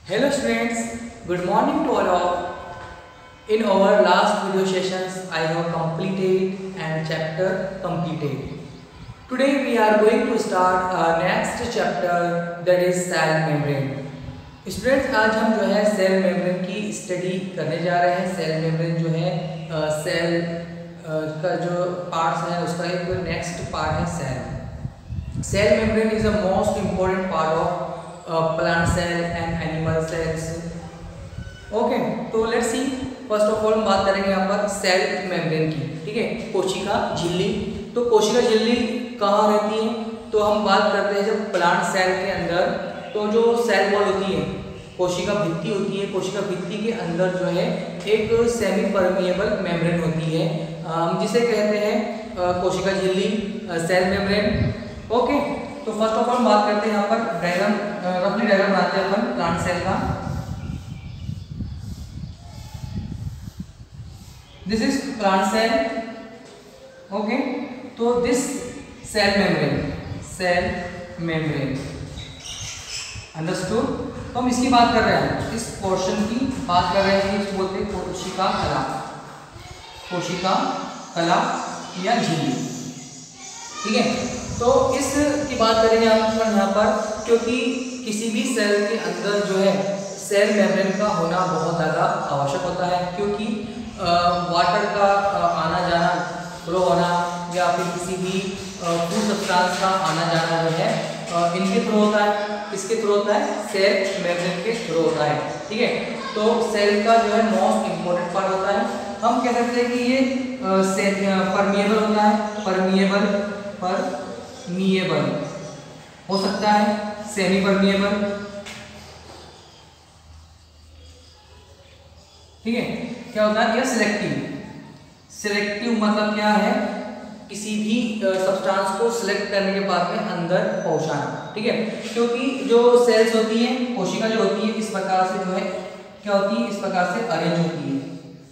Hello students, good morning to all of. In our last video sessions, I have completed and chapter completed. Today we are going to start our next chapter, that is cell membrane. Students आज हम जो है cell membrane की study करने जा रहे हैं। Cell membrane जो है सेल का जो पार्ट्स है उसका एक नेक्स्ट पार्ट है cell. Cell membrane is the most important part of plant cell and animal cells. Okay, तो let's see. First of all हम बात करेंगे यहाँ पर सेल मेम्ब्रेन की, ठीक है। कोशिका झिल्ली, तो कोशिका झिल्ली कहाँ रहती है? तो हम बात करते हैं जब प्लांट सेल के अंदर, तो जो सेल वॉल होती है, कोशिका भित्ति होती है, कोशिका भित्ति के अंदर जो है एक सेमी परमिएबल मेम्ब्रेन होती है, हम जिसे कहते हैं कोशिका झिल्ली, सेल मेम्ब्रेन। ओके, तो फर्स्ट ऑफ ऑल बात करते हैं यहाँ पर डायग्राम, रफली डायग्राम बनाते हैं अपन प्लांट सेल का। This is plant cell. Okay, तो दिस सेल मेम्ब्रेन अंडरस्टूड। तो हम इसकी बात कर रहे हैं, इस पोर्शन की बात कर रहे हैं, इसको बोलते हैं कोशिका कला, कोशिका कला या झिल्ली, ठीक है। तो इसकी बात करेंगे हम यहाँ पर, क्योंकि किसी भी सेल के अंदर जो है सेल मेम्ब्रेन का होना बहुत ज़्यादा आवश्यक होता है, क्योंकि वाटर का आना जाना, फ्लो होना, या फिर किसी भी फूड सब्सटेंस का आना जाना जो है इनके थ्रू होता है। किसके थ्रू होता है? सेल मेम्ब्रेन के थ्रू होता है, ठीक है। तो सेल का जो है मोस्ट इम्पोर्टेंट पार्ट होता है। हम कह सकते हैं कि ये परमिएबल होता है, परमिएबल हो सकता है, सेमी परमिएबल, ठीक है। क्या होता है? यह सिलेक्टिव मतलब क्या है? किसी भी सब्सटेंस को सिलेक्ट करने के बाद में अंदर पहुंचाना, ठीक है। क्योंकि जो सेल्स होती हैं, कोशिका जो होती है, इस प्रकार से जो है क्या होती है, इस प्रकार से अरेंज होती है,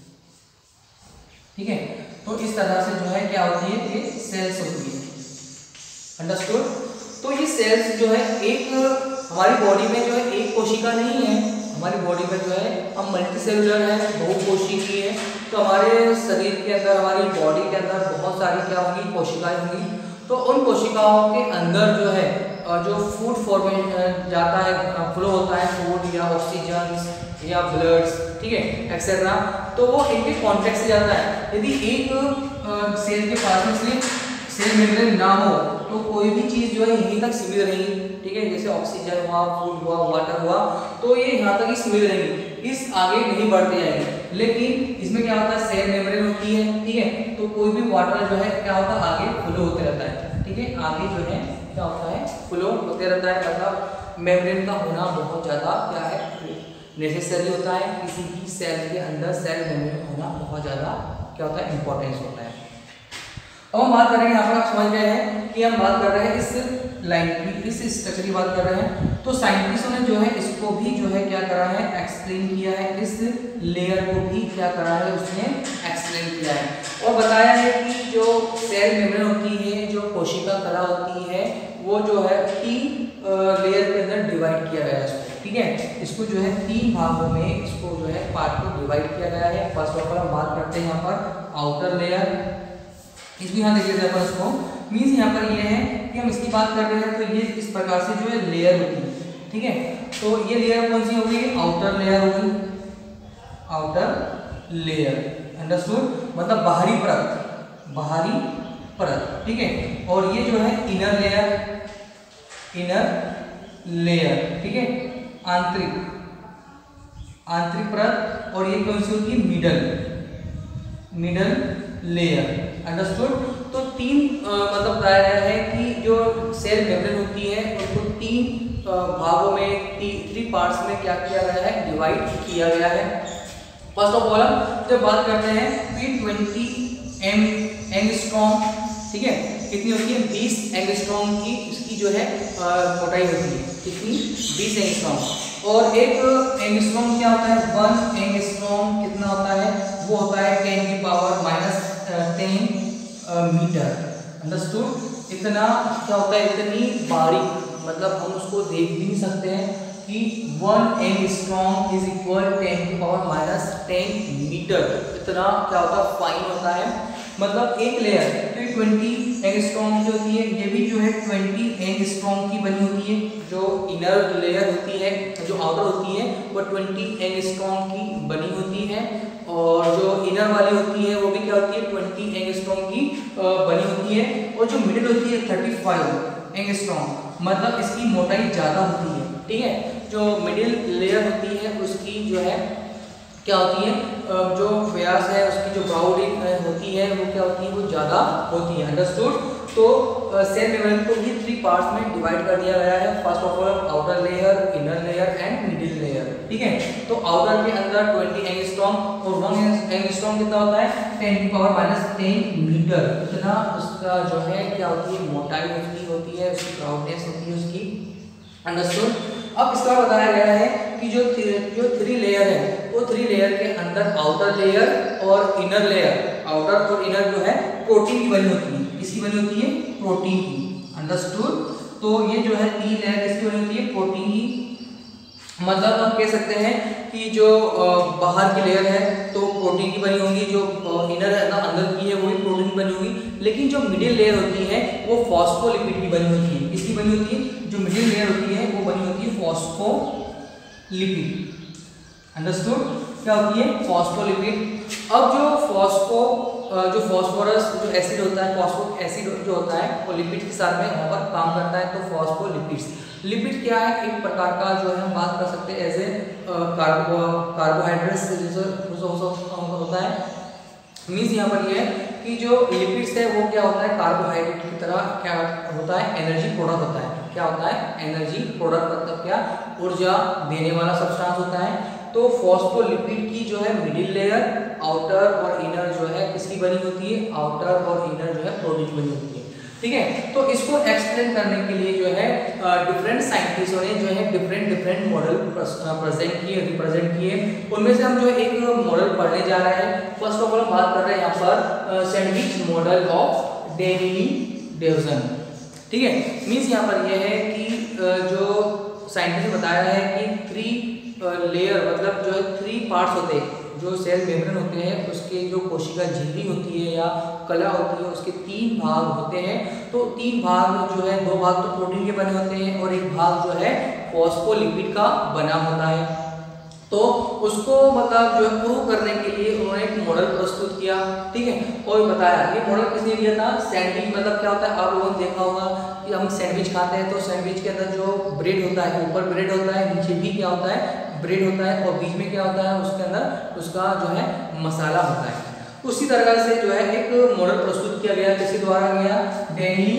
ठीक है। तो इस तरह से जो है क्या होती है, ये सेल्स होती है, अंडरस्टूड। तो ये सेल्स जो है एक हमारी बॉडी में जो है एक कोशिका नहीं है, हमारी बॉडी में जो है हम मल्टी सेलुलर है, बहुकोशिकीय है। तो हमारे शरीर के अंदर, हमारी बॉडी के अंदर बहुत सारी क्या होंगी, कोशिकाएं होंगी। तो उन कोशिकाओं के अंदर जो है जो फूड फॉर्मेशन जाता है, फ्लो होता है, फूड या ऑक्सीजन या ब्लड्स, ठीक है, एक्सेट्रा, तो वो इनके कॉन्टेक्ट से जाता है। यदि एक सेल के पास में सिर्फ सेल मेम्ब्रेन ना हो तो कोई भी चीज़ जो है यहीं तक सीमित रहेगी, ठीक है। जैसे ऑक्सीजन हुआ, फूड हुआ, वाटर हुआ, तो ये यहाँ तक ही सीमित रहेंगी, इस आगे नहीं बढ़ते जाएंगे। लेकिन इसमें क्या होता है, सेल मेम्ब्रेन होती है, ठीक है। तो कोई भी वाटर जो है क्या होता है, आगे फ्लो होते रहता है, ठीक है। आगे जो है क्या होता है, फ्लो होते रहता है। मतलब मेम्ब्रेन का होना बहुत ज़्यादा क्या है, नेसेसरी होता है। किसी भी सेल के अंदर सेल मेम्ब्रेन होना बहुत ज़्यादा क्या होता है, इंपॉर्टेंस होता है। अब हम बात करेंगे, यहाँ पर आप समझ गए हैं कि हम बात कर रहे हैं इस लाइन की, इस स्ट्रक्चर की बात कर रहे हैं। तो साइंटिस्टों ने जो है इसको भी जो है क्या करा है, एक्सप्लेन किया है, इस लेयर को भी क्या करा है, उसने एक्सप्लेन किया है और बताया है कि जो सेल मेम्ब्रेन होती है, जो कोशिका कला होती है, वो जो है 3 लेयर के अंदर डिवाइड किया गया है इसको, ठीक है। इसको जो है 3 भागों में इसको जो है पार्ट को डिवाइड किया गया है। फर्स्ट ऑफ ऑल हम बात करते हैं यहाँ पर आउटर लेयर, इसको यहाँ देख लेते हैं अपन, इसको मीन्स यहाँ पर ये है कि हम इसकी बात कर रहे हैं, तो ये इस प्रकार से जो है लेयर होती है, ठीक है। तो ये लेयर कौन सी होगी, आउटर लेयर होगी, आउटर लेयर, अंडरस्टूड, मतलब बाहरी परत, ठीक है। और ये जो है इनर लेयर, ठीक है, आंतरिक परत। और ये कौन सी होती है, मिडल लेयर, अंडरस्टूड। तो 3 मतलब बताया गया है कि जो सेल मेम्ब्रेन होती है उसको 3 भागों में, 3 पार्ट्स में क्या किया गया है, डिवाइड किया गया है। फर्स्ट ऑफ ऑल जब बात करते हैं P20 एंगस्ट्रॉम, ठीक है, कितनी होती है, 20 एंगस्ट्रॉम की इसकी जो है मोटाई होती है, कितनी, 20 एंगस्ट्रॉम। और एक एंगस्ट्रॉम क्या होता है, 1 एंगस्ट्रॉम कितना होता है, वो होता है 10 की पावर -10 मीटर, अंडरस्टूड। इतना क्या होता है, इतनी बारीक मतलब हम उसको देख भी नहीं सकते हैं कि 1 एंगस्ट्रॉम इज इक्वल 10⁻⁻10 मीटर, इतना क्या होता है फाइन होता है। मतलब एक लेयर तो ये 20 एंगस्ट्रॉम की होती है, ये भी जो है 20 एंगस्ट्रॉम की बनी होती है। जो इनर लेयर होती है, जो आउटर होती है वो 20 एंगस्ट्रॉम की बनी होती है, और जो इनर वाली होती है वो भी क्या होती है 20 एंगस्ट्रॉम की बनी होती है। और जो मिडिल होती है 35 एंगस्ट्रॉम, मतलब इसकी मोटाई ज़्यादा होती है। ठीक है, जो मिडिल लेयर होती है उसकी जो है क्या होती है, जो व्यास है उसकी जो बाउंड्री होती है वो क्या होती है, वो ज़्यादा होती है। अंडरस्टूड। तो सेल मेम्ब्रेन को ये 3 पार्ट्स में डिवाइड कर दिया गया है। First of all outer layer, inner layer and middle layer. ठीक है, तो आउटर के अंदर 20 एंगस्ट्रॉम और 1 एंगस्ट्रॉम कितना होता है 10⁻10 मीटर, इतना उसका जो है क्या होती है मोटाई उसकी होती है, उसकी क्राउडनेस होती है उसकी। अंडरस्टूड। अब इसका बताया गया है कि जो 3 लेयर है वो 3 लेयर के अंदर आउटर लेयर और इनर लेयर, आउटर और इनर जो है प्रोटीन की बनी होती है। किसकी बनी होती है, प्रोटीन की। अंडरस्टूड। तो ये जो है 3 लेयर किसकी बनी होती है, प्रोटीन की। मतलब हम कह सकते हैं कि जो बाहर की लेयर है तो प्रोटीन की बनी होगी, जो इनर है ना अंदर की है वो भी प्रोटीन की बनी होगी, लेकिन जो मिडिल लेयर होती है वो फॉस्फोलिपिड की बनी होती है। किसकी बनी होती है, जो मिडिल लेयर होती है वो बनी होती है फॉस्फोलिपिड। अंडरस्टूड। क्या होती है, फॉस्फोलिपिड। अब जो फॉस्फोरस जो एसिड होता है, फॉस्फोरिक एसिड जो होता है वो लिपिड के साथ में वहाँ पर काम करता है, तो फॉस्फोलिपिड्स। लिपिड क्या है, एक प्रकार का जो है हम बात कर सकते हैं एज ए कार्बोहाइड्रेट्स होता है। मीन्स यहाँ पर ये है कि जो लिपिड्स है वो क्या होता है कार्बोहाइड्रेट की तरह क्या होता है, एनर्जी प्रोडक्ट होता है। क्या होता है, एनर्जी प्रोडक्ट, मतलब क्या, ऊर्जा देने वाला सब्सटेंस होता है। तो फॉस्फोलिपिड की जो है मिडिल लेयर, आउटर और इनर जो है किसकी बनी होती है, आउटर और इनर जो है प्रोटीन की बनी होती है। ठीक है, तो इसको एक्सप्लेन करने के लिए जो है डिफरेंट साइंटिस्टों ने जो है डिफरेंट मॉडल रिप्रेजेंट किए। उनमें से हम जो एक मॉडल पढ़ने जा रहे हैं। फर्स्ट ऑफ ऑल हम बात कर रहे हैं यहाँ पर सैंडविच मॉडल ऑफ डेनिली-डेवसन। ठीक है, मीन्स यहाँ पर यह है कि जो साइंटिस्ट ने बताया है कि 3 लेयर मतलब जो है 3 पार्ट्स होते हैं, जो सेल मेम्ब्रेन होते हैं उसके जो कोशिका झिल्ली होती है या कला होती है उसके 3 भाग होते हैं। तो 3 भाग में जो है 2 भाग तो प्रोटीन के बने होते हैं और एक भाग जो है फॉस्फोलिपिड का बना होता है। तो उसको मतलब जो है प्रूव करने के लिए उन्होंने एक मॉडल प्रस्तुत किया। ठीक है, और बताया ये मॉडल किसने दिया था, सैंडविच। मतलब क्या होता है, आप लोगों ने देखा होगा कि हम सैंडविच खाते हैं तो सैंडविच के अंदर जो ब्रेड होता है, ऊपर ब्रेड होता है, नीचे भी क्या होता है ब्रेड होता है, और बीच में क्या होता है उसके अंदर उसका जो है मसाला होता है। उसी तरह से जो है एक मॉडल प्रस्तुत किया गया, किसके द्वारा गया, डेनिली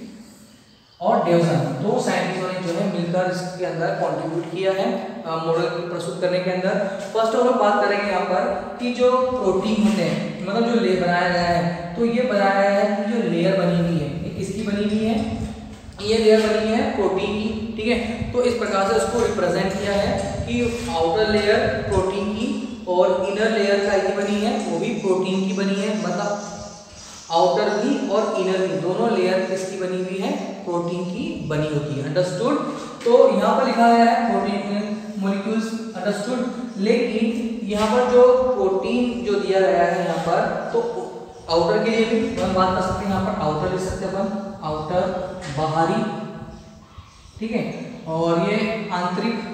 और डेवसन। 2 साइंटिस्टों ने जो है मिलकर इसके अंदर कंट्रीब्यूट किया है मॉडल प्रस्तुत करने के अंदर। फर्स्ट ऑफ ऑल बात करेंगे यहाँ पर कि जो प्रोटीन होते हैं, मतलब जो लेयर बनाया गया है, तो ये बनाया गया है कि जो लेयर बनी हुई है ये किसकी बनी हुई है, ये लेयर बनी है प्रोटीन की। ठीक है, तो इस प्रकार से उसको रिप्रेजेंट किया है कि आउटर लेयर प्रोटीन की और इनर लेयर का ये बनी है वो भी प्रोटीन की बनी है। मतलब आउटर भी और इनर भी दोनों लेयर किसकी बनी हुई है, प्रोटीन की बनी होती है। अंडरस्टूड। तो यहाँ पर लिखा गया है प्रोटीन मॉलिक्यूल्स। अंडरस्टूड। लेकिन यहाँ पर जो प्रोटीन जो दिया गया है यहाँ पर, तो आउटर के लिए भी हम बात कर सकते हैं, यहाँ पर आउटर लिख सकते हैं अपन, आउटर बाहरी। ठीक है, और ये आंतरिक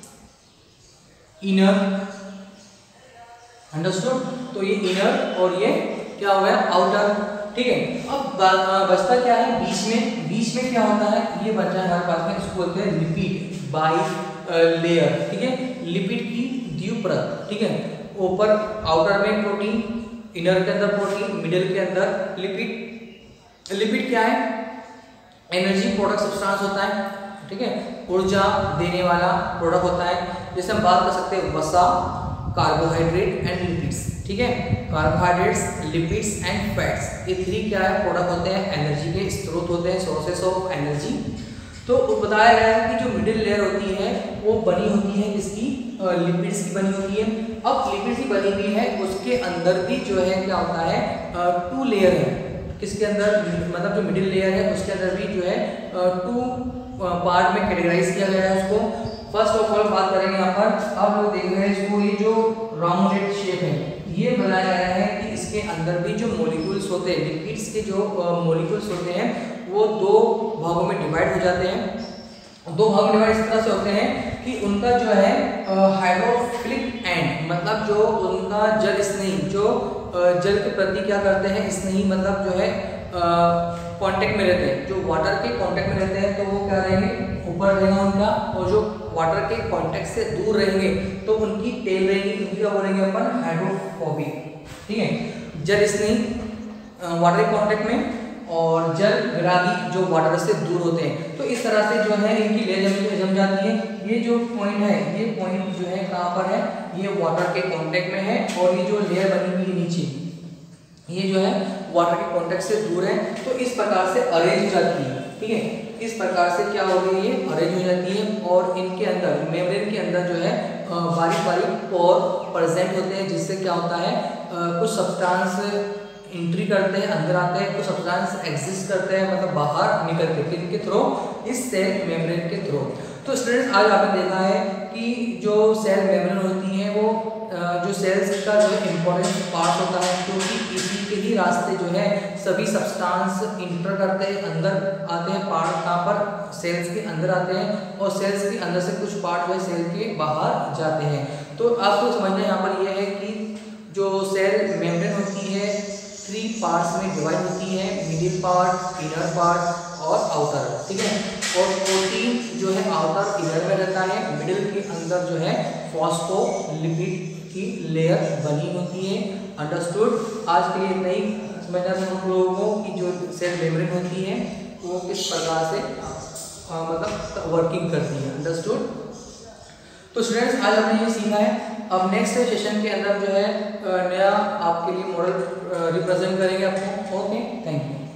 इनर। अंडरस्टूड। तो ये इनर और ये क्या हो गया आउटर। ठीक है, अब बचता क्या है बीच में क्या होता है, ये बचा है हमारे पास में, इसको बोलते हैं लिपिड बाई लेयर। ठीक है, लिपिड की द्विपरत। ठीक है, ऊपर आउटर में प्रोटीन, इनर के अंदर प्रोटीन, मिडिल के अंदर लिपिड। लिपिड क्या है, एनर्जी प्रोडक्ट सब्सटेंस होता है। ठीक है, ऊर्जा देने वाला प्रोडक्ट होता है। जैसे हम बात कर सकते हैं वसा, कार्बोहाइड्रेट एंड लिपिड्स। ठीक है, कार्बोहाइड्रेट्स, लिपिड्स एंड फैट्स, ये 3 क्या है प्रोडक्ट होते हैं, एनर्जी के स्रोत होते हैं, सोर्सेस ऑफ एनर्जी। तो बताया गया है कि जो मिडिल लेयर होती है वो बनी होती है किसकी, लिपिड्स की बनी होती है। अब लिपिड्स की बनी हुई है उसके अंदर भी जो है क्या होता है 2 लेयर है। किसके अंदर, मतलब जो मिडिल लेयर है उसके अंदर भी जो है 2 पार्ट में कैटेगराइज किया गया है उसको। फर्स्ट ऑफ ऑल बात करेंगे यहाँ पर, आप लोग देख रहे हैं इसको, ये जो राउंडेड शेप है ये बनाया गया है कि इसके अंदर भी जो मॉलिक्यूल्स होते हैं, लिपिड्स के जो मॉलिक्यूल्स होते हैं वो दो भागों में डिवाइड हो जाते हैं। दो भागों में डिवाइड इस तरह से होते हैं कि उनका जो है हाइड्रोफिलिक एंड, मतलब जो उनका जल स्नेही, जो जल के प्रति क्या करते हैं, स्नेही मतलब जो है कांटेक्ट में रहते हैं, जो वाटर के कांटेक्ट में रहते हैं तो वो क्या रहेंगे, ऊपर रहेगा उनका, और जो वाटर के कांटेक्ट से दूर रहेंगे तो उनकी टेल रहेगी, उनकी क्या बोलेंगे अपन, हाइड्रोफोबिक। ठीक है, जल स्नेही वाटर के कांटेक्ट में और जल विरागी जो वाटर से दूर होते हैं। तो इस तरह से जो है इनकी लेयर जम जाती है। ये जो पॉइंट है, ये पॉइंट जो है कहाँ पर है, ये वाटर के कांटेक्ट में है, और ये जो लेयर बनी हुई है नीचे, ये जो है वाटर के कांटेक्ट से दूर है। तो इस प्रकार से अरेंज हो जाती है। ठीक है, इस प्रकार से क्या हो रही है, ये अरेंज हो जाती है। और इनके अंदर, मेम्ब्रेन के अंदर जो है बारीक बारीक पोर प्रेजेंट होते हैं, जिससे क्या होता है, कुछ सब्सटेंस एंट्री करते हैं, अंदर आते हैं, कुछ सब्सटेंस एग्जिस्ट करते हैं, मतलब बाहर निकलते हैं, किनके थ्रू, इस सेल मेम्ब्रेन के थ्रू। तो स्टूडेंट्स आज आपने देखा है कि जो सेल मेम्ब्रेन होती है वो जो सेल्स का जो इम्पोर्टेंट पार्ट होता है, क्योंकि इसी के ही रास्ते जो है सभी सब्सटेंस इंटर करते हैं, अंदर आते हैं। पार्ट कहाँ पर, सेल्स के अंदर आते हैं, और सेल्स के अंदर से कुछ पार्ट जो है सेल के बाहर जाते हैं। तो आपको समझना यहाँ पर यह है कि जो सेल मेम्ब्रेन होती है 3 पार्ट्स में डिवाइड होती है, मिडिल पार्ट, इनर पार्ट और आउटर। ठीक है, और प्रोटीन जो है आउटर इनर में रहता है, मिडिल के अंदर जो है फॉस्फोलिपिड की लेयर बनी होती है। अंडरस्टूड। आज के लिए इतना ही समझना था हम लोगों को कि जो सेल मेम्ब्रेन होती है वो किस प्रकार से मतलब वर्किंग करती है। अंडरस्टूड। तो स्टूडेंट्स आज हमने ये सीखा है। अब नेक्स्ट सेशन के अंदर जो है नया आपके लिए मॉडल रिप्रेजेंट करेंगे आपको। Okay, thank you.